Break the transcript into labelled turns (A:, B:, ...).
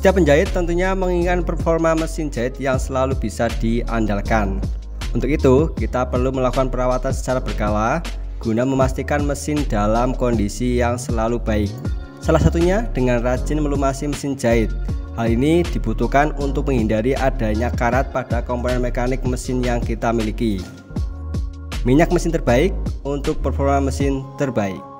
A: Setiap penjahit tentunya menginginkan performa mesin jahit yang selalu bisa diandalkan. Untuk itu, kita perlu melakukan perawatan secara berkala guna memastikan mesin dalam kondisi yang selalu baik. Salah satunya dengan rajin melumasi mesin jahit. Hal ini dibutuhkan untuk menghindari adanya karat pada komponen mekanik mesin yang kita miliki. Minyak mesin terbaik untuk performa mesin terbaik.